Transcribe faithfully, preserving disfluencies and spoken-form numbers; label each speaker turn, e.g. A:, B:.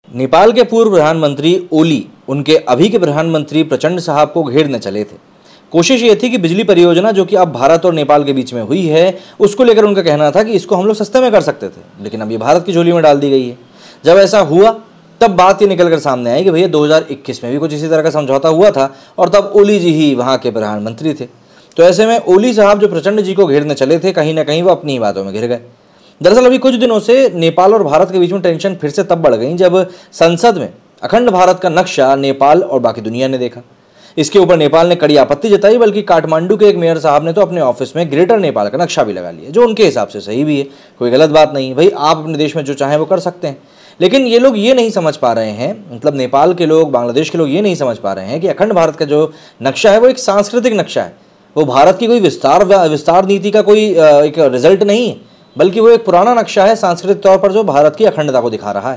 A: नेपाल के पूर्व प्रधानमंत्री ओली उनके अभी के प्रधानमंत्री प्रचंड साहब को घेरने चले थे। कोशिश ये थी कि बिजली परियोजना जो कि अब भारत और नेपाल के बीच में हुई है, उसको लेकर उनका कहना था कि इसको हम लोग सस्ते में कर सकते थे, लेकिन अब ये भारत की झोली में डाल दी गई है। जब ऐसा हुआ तब बात ये निकल कर सामने आई कि भैया दो हज़ार इक्कीस में भी कुछ इसी तरह का समझौता हुआ था और तब ओली जी ही वहाँ के प्रधानमंत्री थे। तो ऐसे में ओली साहब जो प्रचंड जी को घेरने चले थे, कहीं ना कहीं वो अपनी ही बातों में घिर गए। दरअसल अभी कुछ दिनों से नेपाल और भारत के बीच में टेंशन फिर से तब बढ़ गई जब संसद में अखंड भारत का नक्शा नेपाल और बाकी दुनिया ने देखा। इसके ऊपर नेपाल ने कड़ी आपत्ति जताई, बल्कि काठमांडू के एक मेयर साहब ने तो अपने ऑफिस में ग्रेटर नेपाल का नक्शा भी लगा लिया, जो उनके हिसाब से सही भी है, कोई गलत बात नहीं। भाई आप अपने देश में जो चाहें वो कर सकते हैं, लेकिन ये लोग ये नहीं समझ पा रहे हैं, मतलब नेपाल के लोग, बांग्लादेश के लोग ये नहीं समझ पा रहे हैं कि अखंड भारत का जो नक्शा है वो एक सांस्कृतिक नक्शा है। वो भारत की कोई विस्तार विस्तार नीति का कोई एक रिजल्ट नहीं है, बल्कि वो एक पुराना नक्शा है सांस्कृतिक तौर पर जो भारत की अखंडता को दिखा रहा है।